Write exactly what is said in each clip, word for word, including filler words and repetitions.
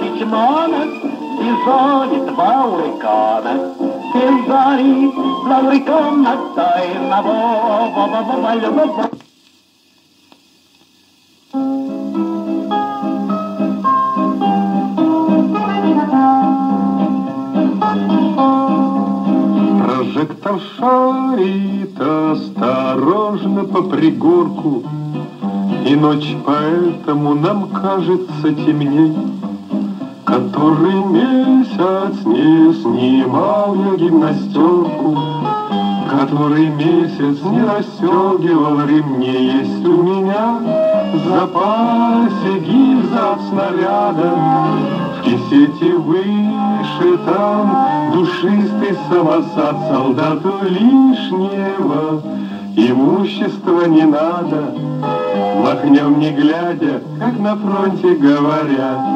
Сичмана, сезоне два урикана. Пензани, лаурикана, тайна, во-во-во-во-во-во-во. Прожектор шарит осторожно по пригорку, и ночь поэтому нам кажется темней. Который месяц не снимал я гимнастерку, который месяц не расстегивал ремней. Есть у меня в запасе гильза от снаряда, в кисете выше там душистый самосад. Солдату лишнего имущества не надо, махнем не глядя, как на фронте говорят.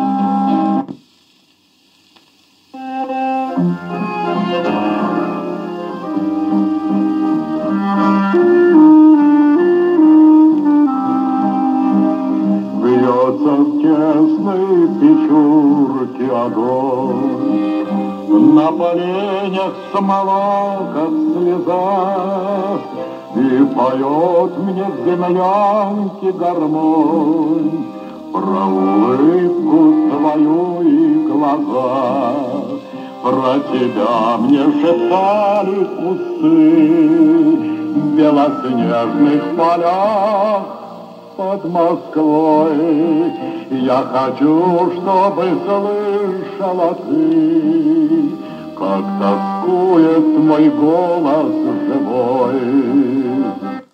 Бьется в тесной печурке огонь, на поленях смола, как слеза, и поет мне в землянке гармонь про улыбку твою и глаза. Про тебя мне шептали кусты в белоснежных полях под Москвой. Я хочу, чтобы слышала ты, как тоскует мой голос живой.